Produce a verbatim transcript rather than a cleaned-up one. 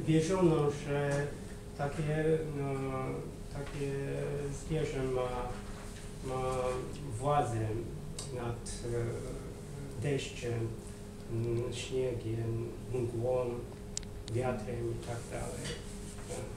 wierzono, że takie, no, takie zwierzę ma, ma władzę nad e, deszczem, m, śniegiem, mgłą, wiatrem i tak dalej.